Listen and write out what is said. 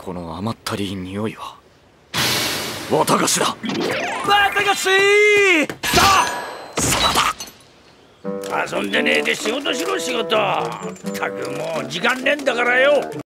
この甘ったりい匂いは綿菓子だ。 綿菓子遊んでねえで仕事しろ仕事。ったくもう時間ねえんだからよ。